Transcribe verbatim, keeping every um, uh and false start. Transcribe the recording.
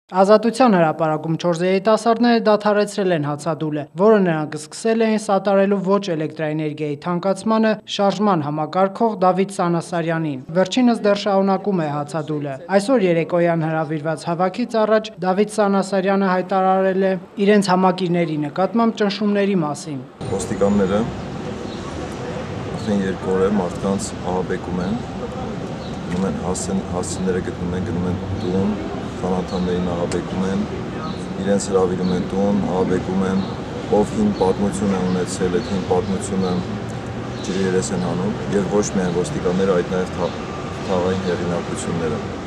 Ազատության հրապարակում չորս երիտասարդները դադարեցրել են հացադուլը, որը նրանք սկսել էին սատարելու ոչ էլեկտրաէներգիայի թանկացմանը շարժման համակարգող Դավիթ Սանասարյանին։ Վերջինս դեռ շարունակում է հացադուլը։ Այսօր երեկոյան հրավիրված հավաքից առաջ Դավիթ Սանասարյանը հայտարարել է իրենց համակիրների նկատմամբ ճնշումների մասին։ Ոստիկանները արդեն երկու օր է մարդկանց ահաբեկում են, գնում են հասցեները գտնում են, գնում են տուն, խանութներին ահաբեկում են, իրենց հրավիրում են տուն, ահաբեկում են, ով հին պատմություն է ունեցել, այդ հին պատմությունը ջրի երես են հանում, եւ ոչ միայն ոստիկանները, այլ նաեւ թաղային հեղինակությունները։